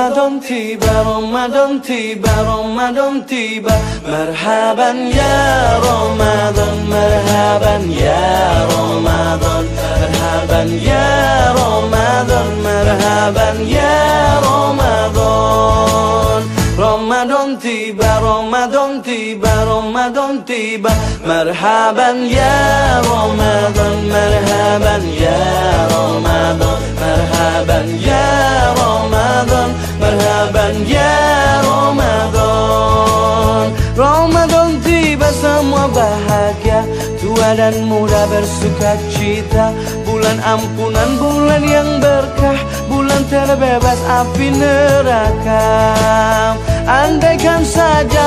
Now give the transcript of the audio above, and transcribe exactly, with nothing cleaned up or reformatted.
Ramadan tiba, Ramadan tiba, Ramadan tiba. Marhaban ya Ramadan, marhaban ya Ramadan, marhaban ya Ramadan, marhaban ya Ramadan. Ramadan tiba, Ramadan tiba, Ramadan tiba. Marhaban ya Ramadan, marhaban ya Ramadan, marhaban ya Ramadan, marhaban ya Ramadan. Ramadan tiba, semua bahagia, tua dan muda bersuka cita. Bulan ampunan, bulan yang berkah, bulan terbebas api neraka. Andaikan saja